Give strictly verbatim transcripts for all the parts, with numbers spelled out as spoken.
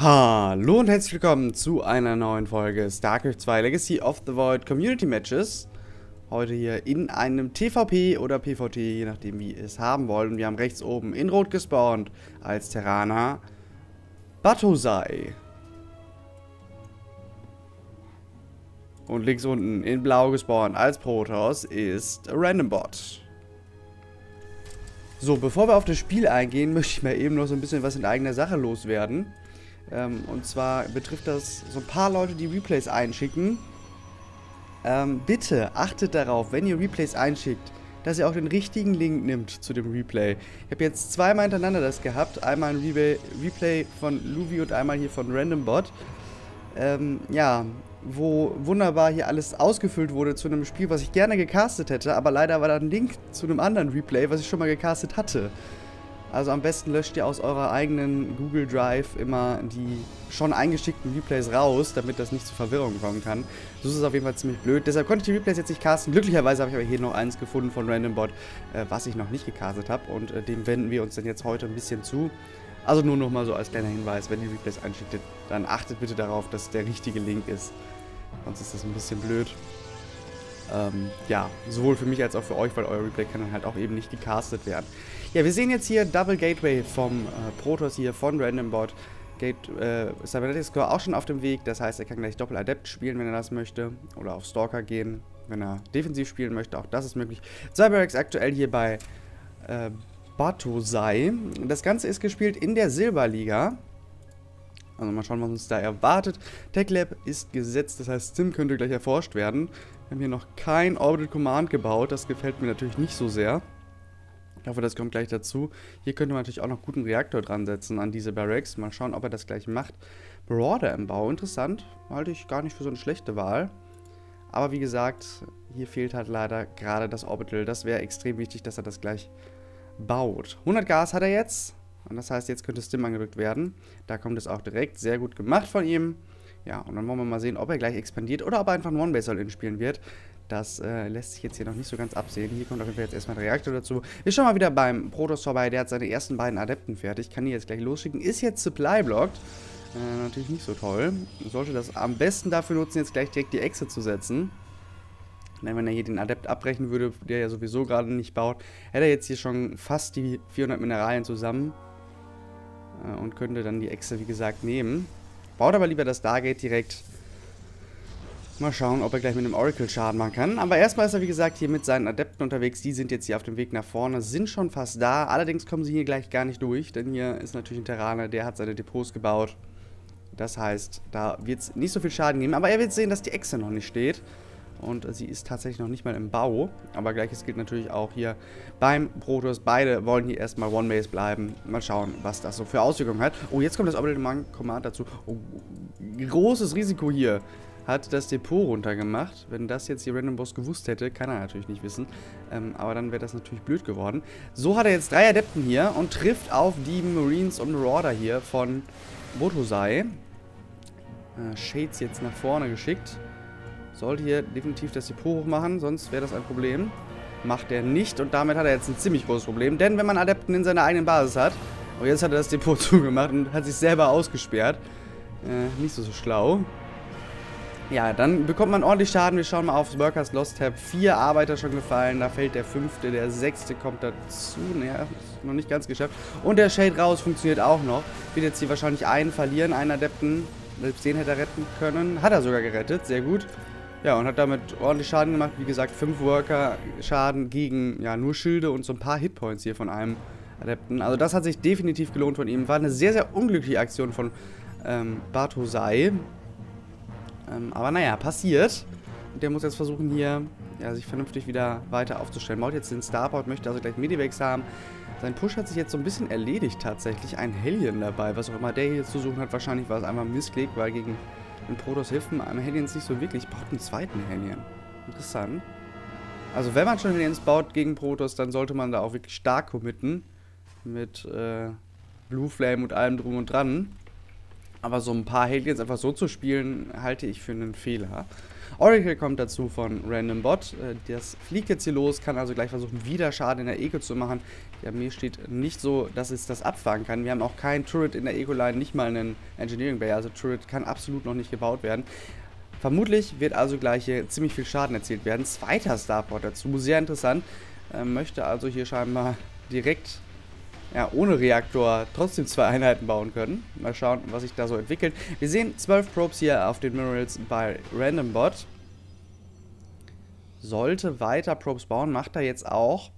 Hallo und herzlich willkommen zu einer neuen Folge StarCraft zwei Legacy of the Void Community Matches. Heute hier in einem TvP oder PvT, je nachdem wie ihr es haben wollt. Und wir haben rechts oben in Rot gespawnt als Terraner Battosai. Und links unten in Blau gespawnt als Protoss ist Randombot. So, bevor wir auf das Spiel eingehen, möchte ich mal eben noch so ein bisschen was in eigener Sache loswerden. Ähm, und zwar betrifft das so ein paar Leute, die Replays einschicken. Ähm, bitte achtet darauf, wenn ihr Replays einschickt, dass ihr auch den richtigen Link nimmt zu dem Replay. Ich habe jetzt zweimal hintereinander das gehabt. Einmal ein Replay, Replay von Luvi und einmal hier von Randombot. Ähm, ja, wo wunderbar hier alles ausgefüllt wurde zu einem Spiel, was ich gerne gecastet hätte, aber leider war da ein Link zu einem anderen Replay, was ich schon mal gecastet hatte. Also am besten löscht ihr aus eurer eigenen Google Drive immer die schon eingeschickten Replays raus, damit das nicht zu Verwirrung kommen kann. So ist es auf jeden Fall ziemlich blöd. Deshalb konnte ich die Replays jetzt nicht casten. Glücklicherweise habe ich aber hier noch eins gefunden von Randombot, äh, was ich noch nicht gecastet habe. Und äh, dem wenden wir uns dann jetzt heute ein bisschen zu. Also nur noch mal so als kleiner Hinweis, wenn ihr Replays einschickt, dann achtet bitte darauf, dass der richtige Link ist. Sonst ist das ein bisschen blöd. Ähm, ja, sowohl für mich als auch für euch, weil euer Replay kann dann halt auch eben nicht gecastet werden. Ja, wir sehen jetzt hier Double Gateway vom äh, Protoss hier von Randombot. Gate, äh, Cybernetics Score auch schon auf dem Weg, das heißt, er kann gleich Doppel Adept spielen, wenn er das möchte. Oder auf Stalker gehen, wenn er defensiv spielen möchte, auch das ist möglich. Cyberx aktuell hier bei äh, Battosai. Das Ganze ist gespielt in der Silberliga. Also mal schauen, was uns da erwartet. TechLab ist gesetzt, das heißt, Sim könnte gleich erforscht werden. Wir haben hier noch kein Orbital Command gebaut, das gefällt mir natürlich nicht so sehr. Ich hoffe, das kommt gleich dazu. Hier könnte man natürlich auch noch guten Reaktor dran setzen an diese Barracks. Mal schauen, ob er das gleich macht. Marauder im Bau, interessant. Halte ich gar nicht für so eine schlechte Wahl. Aber wie gesagt, hier fehlt halt leider gerade das Orbital. Das wäre extrem wichtig, dass er das gleich baut. hundert Gas hat er jetzt. Und das heißt, jetzt könnte Stim angedrückt werden. Da kommt es auch direkt. Sehr gut gemacht von ihm. Ja, und dann wollen wir mal sehen, ob er gleich expandiert oder ob er einfach ein One-Base-All-In spielen wird. Das äh, lässt sich jetzt hier noch nicht so ganz absehen. Hier kommt auf jeden Fall jetzt erstmal der Reaktor dazu. Wir schauen mal wieder beim Protoss vorbei. Der hat seine ersten beiden Adepten fertig. Kann die jetzt gleich losschicken. Ist jetzt Supply-blocked. Äh, natürlich nicht so toll. Sollte das am besten dafür nutzen, jetzt gleich direkt die Echse zu setzen. Denn wenn er hier den Adept abbrechen würde, der ja sowieso gerade nicht baut, hätte er jetzt hier schon fast die vierhundert Mineralien zusammen. Äh, und könnte dann die Echse, wie gesagt, nehmen. Baut aber lieber das Stargate direkt. Mal schauen, ob er gleich mit dem Oracle Schaden machen kann. Aber erstmal ist er, wie gesagt, hier mit seinen Adepten unterwegs. Die sind jetzt hier auf dem Weg nach vorne, sind schon fast da. Allerdings kommen sie hier gleich gar nicht durch, denn hier ist natürlich ein Terraner, der hat seine Depots gebaut. Das heißt, da wird es nicht so viel Schaden geben. Aber er wird sehen, dass die Echse noch nicht steht. Und sie ist tatsächlich noch nicht mal im Bau. Aber gleiches gilt natürlich auch hier beim Protoss. Beide wollen hier erstmal One-Base bleiben. Mal schauen, was das so für Auswirkungen hat. Oh, jetzt kommt das Orbital Command dazu. Oh, großes Risiko hier. Hat das Depot runtergemacht. Wenn das jetzt die Random Boss gewusst hätte, kann er natürlich nicht wissen. Ähm, aber dann wäre das natürlich blöd geworden. So hat er jetzt drei Adepten hier und trifft auf die Marines und Marauder hier von Battosai. Äh, Shades jetzt nach vorne geschickt. Sollte hier definitiv das Depot hochmachen, sonst wäre das ein Problem. Macht er nicht und damit hat er jetzt ein ziemlich großes Problem. Denn wenn man Adepten in seiner eigenen Basis hat, und jetzt hat er das Depot zugemacht und hat sich selber ausgesperrt. Äh, nicht so, so schlau. Ja, dann bekommt man ordentlich Schaden. Wir schauen mal aufs Workers Lost Tab. Vier Arbeiter schon gefallen. Da fällt der fünfte, der sechste kommt dazu. Naja, ist noch nicht ganz geschafft. Und der Shade raus funktioniert auch noch. Wird jetzt hier wahrscheinlich einen verlieren, einen Adepten. Selbst den hätte er retten können. Hat er sogar gerettet, sehr gut. Ja, und hat damit ordentlich Schaden gemacht. Wie gesagt, fünf Worker Schaden gegen, ja, nur Schilde und so ein paar Hitpoints hier von einem Adepten. Also das hat sich definitiv gelohnt von ihm. War eine sehr, sehr unglückliche Aktion von ähm, Battosai. Ähm, aber naja, passiert. Und der muss jetzt versuchen hier, ja, sich vernünftig wieder weiter aufzustellen. Baut jetzt den Starport, möchte also gleich Medivacs haben. Sein Push hat sich jetzt so ein bisschen erledigt tatsächlich. Ein Hellion dabei, was auch immer der hier zu suchen hat. Wahrscheinlich war es einfach ein Missklick, weil gegen den Protoss hilft einem Hellions nicht so wirklich. Baut einen zweiten Hellion. Interessant. Also wenn man schon Hellions baut gegen Protoss, dann sollte man da auch wirklich stark committen. Mit äh, Blue Flame und allem drum und dran. Aber so ein paar Hellions einfach so zu spielen, halte ich für einen Fehler. Oracle kommt dazu von Random Bot. Äh, das fliegt jetzt hier los, kann also gleich versuchen, wieder Schaden in der Eco zu machen. Die Armee steht nicht so, dass es das abfangen kann. Wir haben auch kein Turret in der Eco-Line, nicht mal einen Engineering Bay. Also Turret kann absolut noch nicht gebaut werden. Vermutlich wird also gleich hier ziemlich viel Schaden erzielt werden. Zweiter Starport dazu, sehr interessant. Äh, möchte also hier scheinbar direkt, ja, ohne Reaktor trotzdem zwei Einheiten bauen können. Mal schauen, was sich da so entwickelt. Wir sehen zwölf Probes hier auf den Minerals bei Random Bot. Sollte weiter Probes bauen, macht er jetzt auch.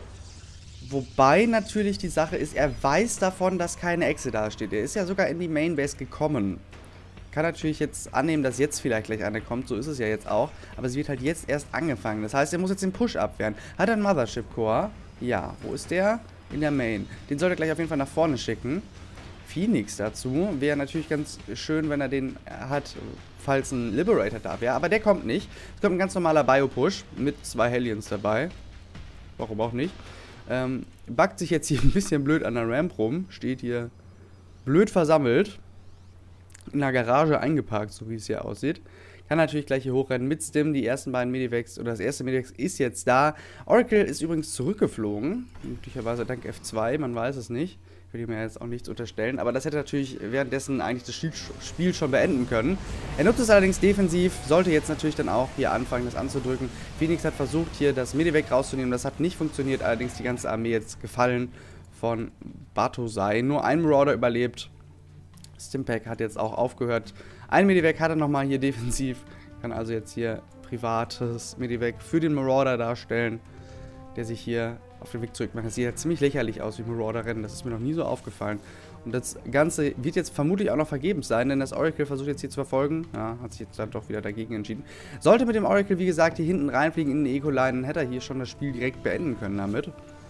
Wobei natürlich die Sache ist, er weiß davon, dass keine Echse da steht. Er ist ja sogar in die Main Base gekommen. Kann natürlich jetzt annehmen, dass jetzt vielleicht gleich eine kommt. So ist es ja jetzt auch. Aber sie wird halt jetzt erst angefangen. Das heißt, er muss jetzt den Push abwehren. Hat er einen Mothership Core? Ja. Wo ist der? In der Main. Den sollte er gleich auf jeden Fall nach vorne schicken. Phoenix dazu. Wäre natürlich ganz schön, wenn er den hat, falls ein Liberator da wäre. Aber der kommt nicht. Es kommt ein ganz normaler Bio-Push mit zwei Hellions dabei. Warum auch nicht. Ähm, backt sich jetzt hier ein bisschen blöd an der Ramp rum. Steht hier blöd versammelt. In der Garage eingeparkt, so wie es hier aussieht. Kann natürlich gleich hier hochrennen mit Stim. Die ersten beiden Medivacs, oder das erste Medivac ist jetzt da. Oracle ist übrigens zurückgeflogen. Möglicherweise dank F zwei, man weiß es nicht. Ich will ihm ja jetzt auch nichts unterstellen. Aber das hätte natürlich währenddessen eigentlich das Spiel schon beenden können. Er nutzt es allerdings defensiv. Sollte jetzt natürlich dann auch hier anfangen, das anzudrücken. Phoenix hat versucht, hier das Medivac rauszunehmen. Das hat nicht funktioniert. Allerdings die ganze Armee jetzt gefallen von Batosai. Nur ein Marauder überlebt. Stimpack hat jetzt auch aufgehört. Ein Medivac hat er nochmal hier defensiv. Kann also jetzt hier privates Medivac für den Marauder darstellen, der sich hier auf den Weg zurück macht. Das sieht ja ziemlich lächerlich aus wie Marauder-Rennen. Das ist mir noch nie so aufgefallen. Und das Ganze wird jetzt vermutlich auch noch vergebens sein, denn das Oracle versucht jetzt hier zu verfolgen. Ja, hat sich jetzt dann doch wieder dagegen entschieden. Sollte mit dem Oracle, wie gesagt, hier hinten reinfliegen in den Eco-Line, hätte er hier schon das Spiel direkt beenden können damit.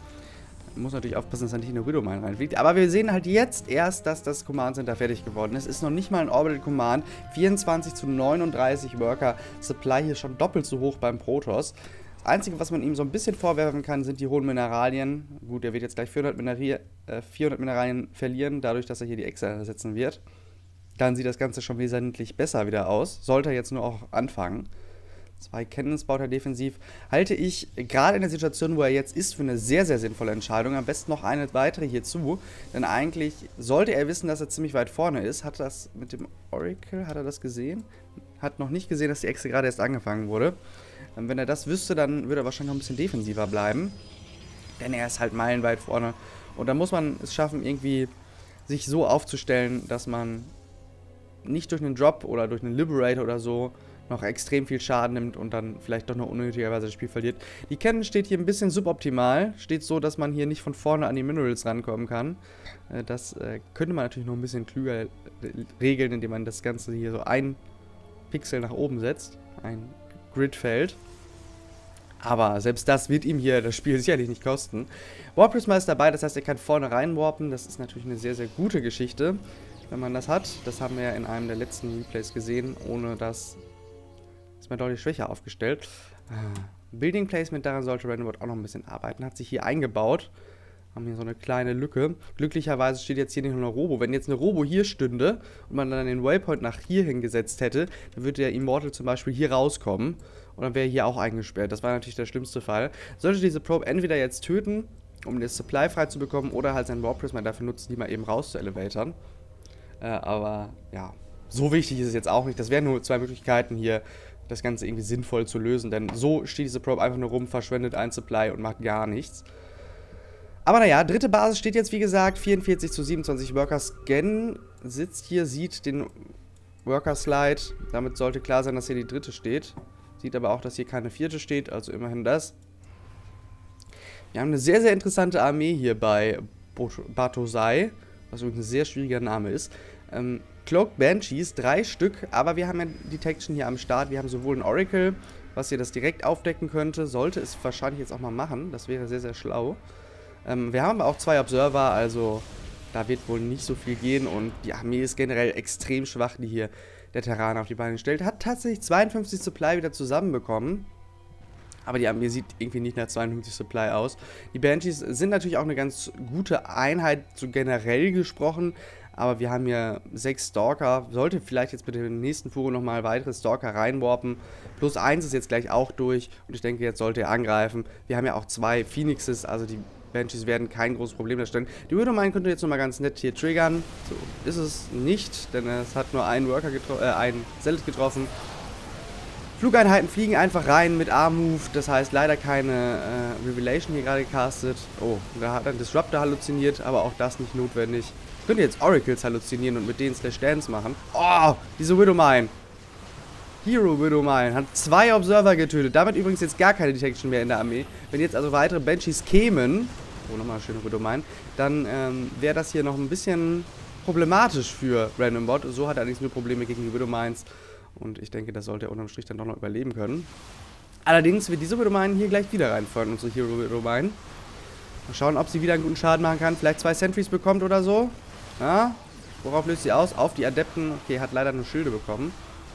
Muss natürlich aufpassen, dass er nicht in eine Widowmine reinfliegt. Aber wir sehen halt jetzt erst, dass das Command Center fertig geworden ist. Ist noch nicht mal ein Orbital Command. vierundzwanzig zu neununddreißig Worker. Supply hier schon doppelt so hoch beim Protoss. Das Einzige, was man ihm so ein bisschen vorwerfen kann, sind die hohen Mineralien. Gut, er wird jetzt gleich vierhundert, Minerie äh, vierhundert Mineralien verlieren, dadurch, dass er hier die Echse ersetzen wird. Dann sieht das Ganze schon wesentlich besser wieder aus. Sollte er jetzt nur auch anfangen. Zwei Cannons baut er defensiv. Halte ich gerade in der Situation, wo er jetzt ist, für eine sehr, sehr sinnvolle Entscheidung. Am besten noch eine weitere hierzu. Denn eigentlich sollte er wissen, dass er ziemlich weit vorne ist. Hat das mit dem Oracle, hat er das gesehen? Hat noch nicht gesehen, dass die Echse gerade erst angefangen wurde. Wenn er das wüsste, dann würde er wahrscheinlich noch ein bisschen defensiver bleiben. Denn er ist halt meilenweit vorne. Und da muss man es schaffen, irgendwie sich so aufzustellen, dass man nicht durch einen Drop oder durch einen Liberator oder so noch extrem viel Schaden nimmt und dann vielleicht doch noch unnötigerweise das Spiel verliert. Die Cannon steht hier ein bisschen suboptimal. Steht so, dass man hier nicht von vorne an die Minerals rankommen kann. Das könnte man natürlich noch ein bisschen klüger regeln, indem man das Ganze hier so ein Pixel nach oben setzt. Ein Gridfeld. Aber selbst das wird ihm hier das Spiel sicherlich nicht kosten. Warp Prisma ist dabei, das heißt, er kann vorne rein warpen. Das ist natürlich eine sehr, sehr gute Geschichte, wenn man das hat. Das haben wir ja in einem der letzten Replays gesehen, ohne dass... ist mir deutlich schwächer aufgestellt. Building Placement, daran sollte Random Bot auch noch ein bisschen arbeiten. Hat sich hier eingebaut. Haben hier so eine kleine Lücke. Glücklicherweise steht jetzt hier nicht nur eine Robo. Wenn jetzt eine Robo hier stünde und man dann den Waypoint nach hier hingesetzt hätte, dann würde der Immortal zum Beispiel hier rauskommen. Und dann wäre hier auch eingesperrt. Das war natürlich der schlimmste Fall. Sollte diese Probe entweder jetzt töten, um das Supply frei zu bekommen, oder halt sein Warp Prisma dafür nutzen, die mal eben raus zu elevatoren. Äh, aber ja, so wichtig ist es jetzt auch nicht. Das wären nur zwei Möglichkeiten hier, das Ganze irgendwie sinnvoll zu lösen, denn so steht diese Probe einfach nur rum, verschwendet ein Supply und macht gar nichts. Aber naja, dritte Basis steht jetzt wie gesagt, vierundvierzig zu siebenundzwanzig Worker. Scan sitzt hier, sieht den Worker Slide, damit sollte klar sein, dass hier die dritte steht. Sieht aber auch, dass hier keine vierte steht, also immerhin das. Wir haben eine sehr, sehr interessante Armee hier bei Batosai, was übrigens ein sehr schwieriger Name ist. Ähm, Cloaked Banshees, drei Stück, aber wir haben ja Detection hier am Start. Wir haben sowohl ein Oracle, was hier das direkt aufdecken könnte, sollte es wahrscheinlich jetzt auch mal machen. Das wäre sehr, sehr schlau. Ähm, wir haben aber auch zwei Observer, also da wird wohl nicht so viel gehen und die Armee ist generell extrem schwach, die hier der Terraner auf die Beine stellt. Hat tatsächlich zweiundfünfzig Supply wieder zusammenbekommen. Aber die Armee sieht irgendwie nicht nach zweiundfünfzig Supply aus. Die Banshees sind natürlich auch eine ganz gute Einheit, so generell gesprochen. Aber wir haben hier sechs Stalker. Sollte vielleicht jetzt mit dem nächsten Furo nochmal weitere Stalker reinwarpen. Plus eins ist jetzt gleich auch durch. Und ich denke, jetzt sollte er angreifen. Wir haben ja auch zwei Phoenixes, also die Banshees werden kein großes Problem darstellen. Die Widowmine könnte jetzt nochmal ganz nett hier triggern. So ist es nicht, denn es hat nur einen Worker getroffen, äh, einen Zealot getroffen. Flugeinheiten fliegen einfach rein mit A-Move, das heißt leider keine äh, Revelation hier gerade gecastet. Oh, da hat ein Disruptor halluziniert, aber auch das nicht notwendig. Ich könnte jetzt Oracles halluzinieren und mit denen Slash Dance machen. Oh, diese Widowmine. Hero Widowmine hat zwei Observer getötet. Damit übrigens jetzt gar keine Detection mehr in der Armee. Wenn jetzt also weitere Banshees kämen, oh, nochmal eine schöne Widowmine, dann ähm, wäre das hier noch ein bisschen problematisch für Randombot. So hat er allerdings nur Probleme gegen die Widowmines. Und ich denke, das sollte er unterm Strich dann doch noch überleben können. Allerdings wird diese Widowmine hier gleich wieder reinfeuern, unsere Hero Widowmine. Mal schauen, ob sie wieder einen guten Schaden machen kann. Vielleicht zwei Sentries bekommt oder so. Ja, worauf löst sie aus? Auf die Adepten. Okay, hat leider nur Schilde bekommen.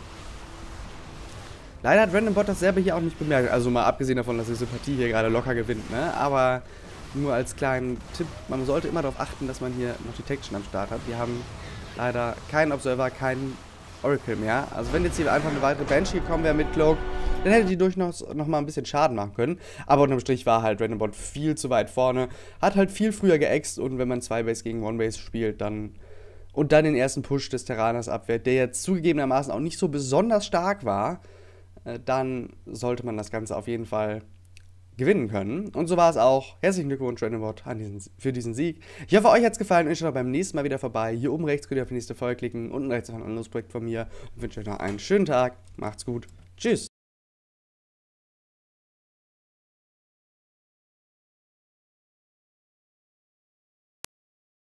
Leider hat Randombot das selber hier auch nicht bemerkt. Also mal abgesehen davon, dass die Sympathie hier gerade locker gewinnt, ne? Aber nur als kleinen Tipp, man sollte immer darauf achten, dass man hier noch Detection am Start hat. Wir haben leider keinen Observer, keinen Oracle mehr. Also wenn jetzt hier einfach eine weitere Banshee gekommen wäre mit Cloak, dann hätte die durchaus noch mal ein bisschen Schaden machen können. Aber unterm Strich war halt Randombot viel zu weit vorne. Hat halt viel früher geäxt und wenn man zwei Base gegen One Base spielt, dann und dann den ersten Push des Terraners abwehrt, der jetzt zugegebenermaßen auch nicht so besonders stark war, dann sollte man das Ganze auf jeden Fall gewinnen können. Und so war es auch. Herzlichen Glückwunsch, Randombot, an diesen, für diesen Sieg. Ich hoffe, euch hat es gefallen und ich schaue beim nächsten Mal wieder vorbei. Hier oben rechts könnt ihr auf die nächste Folge klicken. Unten rechts auf ein anderes Projekt von mir. Und wünsche euch noch einen schönen Tag. Macht's gut. Tschüss.